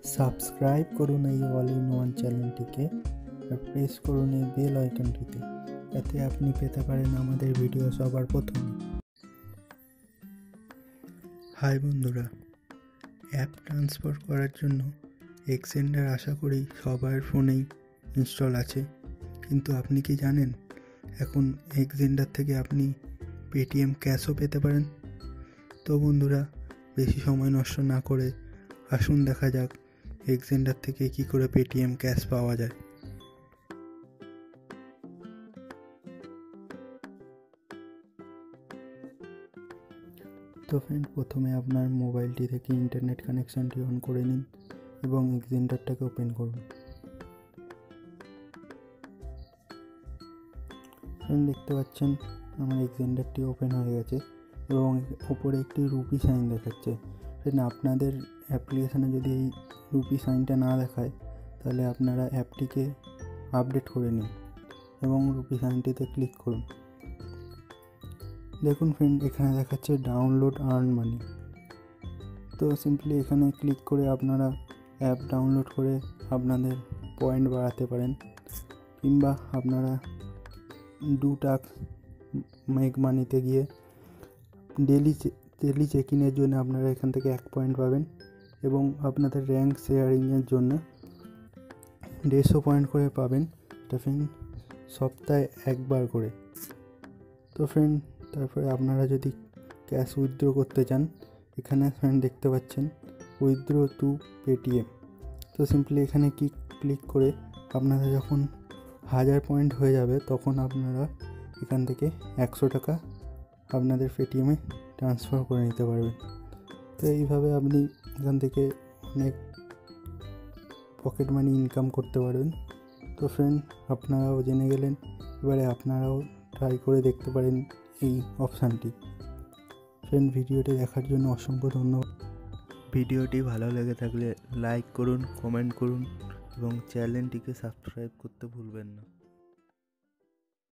Subscribe করুন এই all in one চ্যানেলটিকে আর প্রেস করুন এই বেল আইকনটিতে, যাতে আপনি পেতে পারেন আমাদের ভিডিও সবার প্রথমে। হাই বন্ধুরা, অ্যাপ ট্রান্সফার করার জন্য xender আশা করি সবার ফোনেই ইনস্টল আছে, কিন্তু আপনি কি জানেন এখন xender থেকে আপনি পেটিএম ক্যাশও পেতে পারেন? তো বন্ধুরা, বেশি সময় নষ্ট না করে আসুন দেখা যাক xender থেকে কি করে পেটিএম ক্যাশ পাওয়া যায়। তো ফ্রেন্ড, প্রথমে আপনার মোবাইলটি থেকে ইন্টারনেট কানেকশানটি অন করে নিন এবং xenderটাকে ওপেন করুন। ফ্রেন্ড, দেখতে পাচ্ছেন আমার xenderটি ওপেন হয়ে গেছে এবং ওপরে একটি রুপি সাইন দেখাচ্ছে। ফ্রেন্ড, আপনাদের অ্যাপ্লিকেশানে যদি এই রুপি সাইনটা না দেখায় তাহলে আপনারা অ্যাপটিকে আপডেট করে নিন এবং রুপি সাইনটিতে ক্লিক করুন। দেখুন ফ্রেন্ড, এখানে দেখাচ্ছে ডাউনলোড আর্ন মানি। তো সিম্পলি এখানে ক্লিক করে আপনারা অ্যাপ ডাউনলোড করে আপনাদের পয়েন্ট বাড়াতে পারেন, কিংবা আপনারা টাস্ক মেক মানিতে গিয়ে ডেলি চেক ইনের জন্য আপনারা এখান থেকে 1 পয়েন্ট পাবেন এবং আপনাদের র্যাঙ্ক শেয়ারিংয়ের জন্য 150 পয়েন্ট করে পাবেন। এটা ফ্রেন্ড সপ্তাহে একবার করে। তো ফ্রেন্ড, তারপরে আপনারা যদি ক্যাশ উইথড্র করতে চান, এখানে ফ্রেন্ড দেখতে পাচ্ছেন উইথড্র টু পেটিএম। তো সিম্পলি এখানে ক্লিক করে আপনারা যখন 1000 পয়েন্ট হয়ে যাবে তখন আপনারা এখান থেকে 100 টাকা আপনাদের পেটিএমে ট্রান্সফার করে নিতে পারবেন। তো এইভাবে আপনি এখান থেকে অনেক পকেট মানি ইনকাম করতে পারবেন। তো ফ্রেন্ড, আপনারাও জেনে গেলেন, এবারে আপনারাও ট্রাই করে দেখতে পারেন এই অপশানটি। ফ্রেন্ড, ভিডিওটি দেখার জন্য অসংখ্য ধন্যবাদ। ভিডিওটি ভালো লেগে থাকলে লাইক করুন, কমেন্ট করুন এবং চ্যানেলটিকে সাবস্ক্রাইব করতে ভুলবেন না।